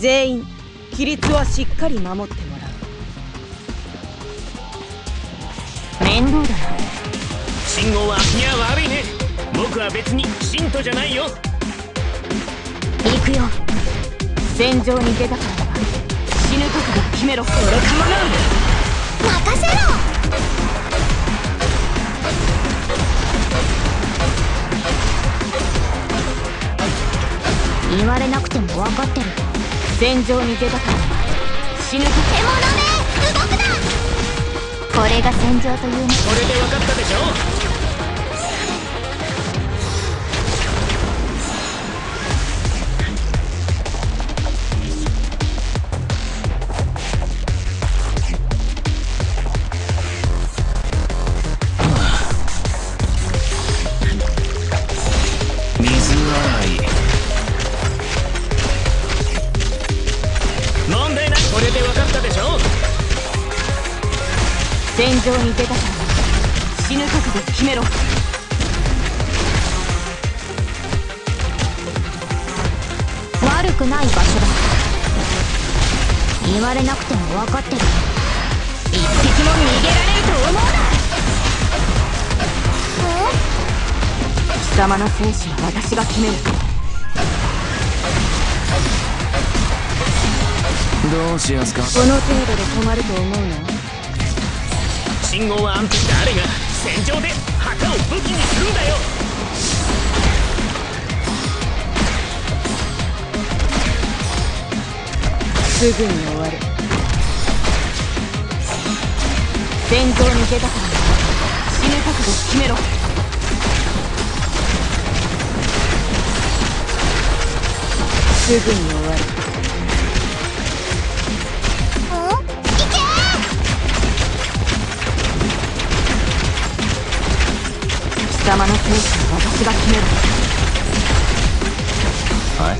全員規律はしっかり守ってもらう。 面倒だな。 信号は君は悪いね。僕は別に信徒じゃないよ。 行くよ。戦場に出たからには死ぬ覚悟決めろ。 俺構わん。 任せろ。言われなくても分かってる。戦場に出たからには死ぬ覚悟。獣め動くな。これが戦場というね。 これで分かったでしょ。 戦場に出たから死ぬ覚悟決めろ。悪くない場所だ。言われなくても分かってる。一匹も逃げられると思うな。貴様の生死は私が決める。 どうしやすか。 この程度で止まると思うの？ 信号は安定。誰が戦場で旗を武器にするんだよ。 すぐに終わる。 戦場に出たから死ぬ覚悟決めろ。 すぐに終わる。 貴様の生死は私が決める。 はい。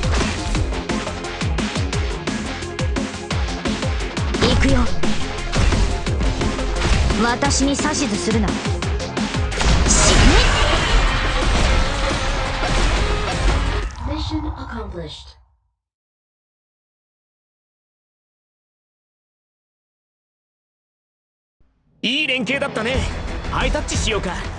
行くよ。私に指図するな。死ね。 Mission accomplished. いい連携だったね。ハイタッチしようか。